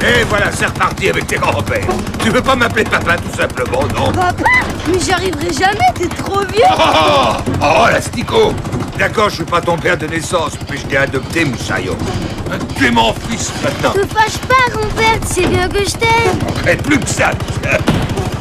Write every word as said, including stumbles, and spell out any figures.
Et voilà, c'est reparti avec tes grands-pères. Tu veux pas m'appeler papa tout simplement, non? Papa? Mais j'y arriverai jamais, t'es trop vieux. Oh, oh, oh, oh, l'astico. D'accord, je suis pas ton père de naissance, mais je t'ai adopté, Moussaillot. Tu es mon fils, maintenant. Te fâche pas, grand-père, tu sais bien que je t'aime. Et plus que ça.